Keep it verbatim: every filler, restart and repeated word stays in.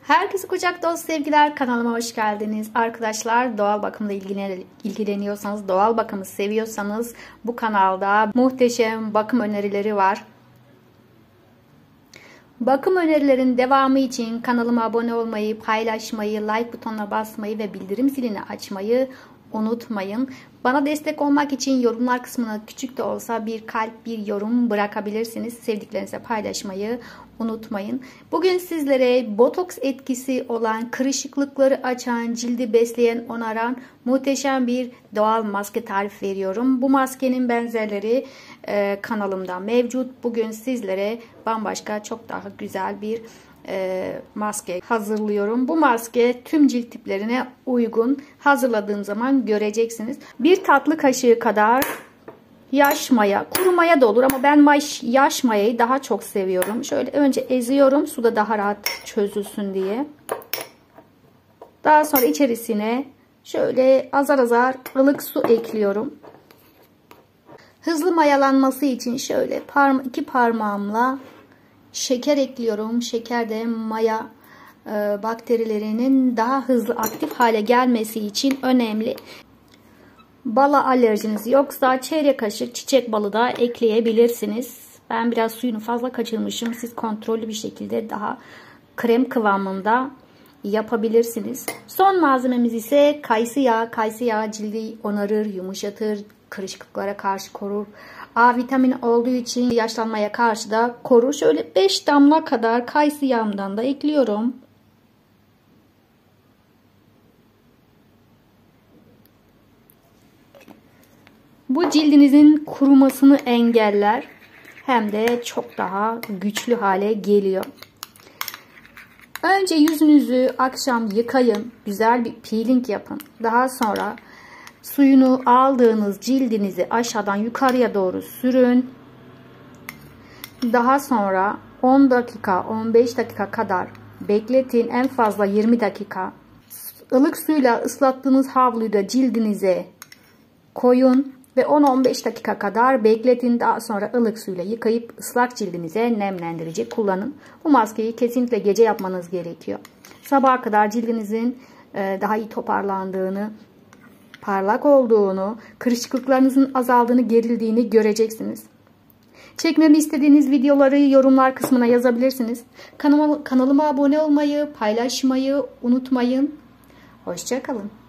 Herkese kucak dolusu sevgiler, kanalıma hoş geldiniz. Arkadaşlar, doğal bakımla ilgileniyorsanız, doğal bakımı seviyorsanız bu kanalda muhteşem bakım önerileri var. Bakım önerilerin devamı için kanalıma abone olmayı, paylaşmayı, like butonuna basmayı ve bildirim zilini açmayı unutmayın. Bana destek olmak için yorumlar kısmına küçük de olsa bir kalp, bir yorum bırakabilirsiniz. Sevdiklerinize paylaşmayı unutmayın. Bugün sizlere botoks etkisi olan, kırışıklıkları açan, cildi besleyen, onaran muhteşem bir doğal maske tarif veriyorum. Bu maskenin benzerleri e, kanalımda mevcut. Bugün sizlere bambaşka, çok daha güzel bir E, maske hazırlıyorum. Bu maske tüm cilt tiplerine uygun. Hazırladığım zaman göreceksiniz. Bir tatlı kaşığı kadar yaş maya, kuru maya da olur ama ben yaş mayayı daha çok seviyorum. Şöyle önce eziyorum, suda daha rahat çözülsün diye. Daha sonra içerisine şöyle azar azar ılık su ekliyorum. Hızlı mayalanması için şöyle parma iki parmağımla şeker ekliyorum. Şeker de maya e, bakterilerinin daha hızlı aktif hale gelmesi için önemli. Bala alerjiniz yoksa çeyrek kaşık çiçek balı da ekleyebilirsiniz. Ben biraz suyunu fazla kaçırmışım. Siz kontrollü bir şekilde daha krem kıvamında yapabilirsiniz. Son malzememiz ise kayısı yağı. Kayısı yağı cildi onarır, yumuşatır, kırışıklıklara karşı korur. A vitamini olduğu için yaşlanmaya karşı da korur. Şöyle beş damla kadar kayısı yağımdan da ekliyorum. Bu cildinizin kurumasını engeller. Hem de çok daha güçlü hale geliyor. Önce yüzünüzü akşam yıkayın. Güzel bir peeling yapın. Daha sonra suyunu aldığınız cildinizi aşağıdan yukarıya doğru sürün. Daha sonra on dakika, on beş dakika kadar bekletin. En fazla yirmi dakika. Ilık suyla ıslattığınız havluyu da cildinize koyun ve on on beş dakika kadar bekletin. Daha sonra ılık suyla yıkayıp ıslak cildinize nemlendirici kullanın. Bu maskeyi kesinlikle gece yapmanız gerekiyor. Sabaha kadar cildinizin daha iyi toparlandığını, parlak olduğunu, kırışıklıklarınızın azaldığını, gerildiğini göreceksiniz. Çekmemi istediğiniz videoları yorumlar kısmına yazabilirsiniz. Kanalıma, kanalıma abone olmayı, paylaşmayı unutmayın. Hoşça kalın.